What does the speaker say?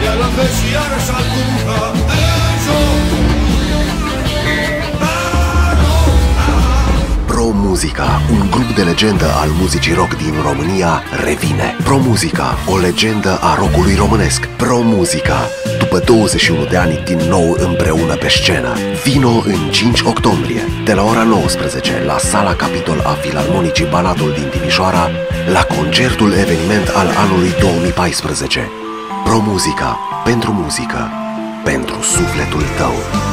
la fel și iarăși acum ca în joc. Pro Musica, un grup de legendă al muzicii rock din România, revine. Pro Musica, o legendă a rockului românesc. Pro Musica, după 21 de ani din nou împreună pe scenă. Vino în 5 octombrie, de la ora 19, la Sala Capitol a Filarmonicii Banatul din Timișoara, la concertul eveniment al anului 2014. Pro Musica, pentru muzică, pentru sufletul tău.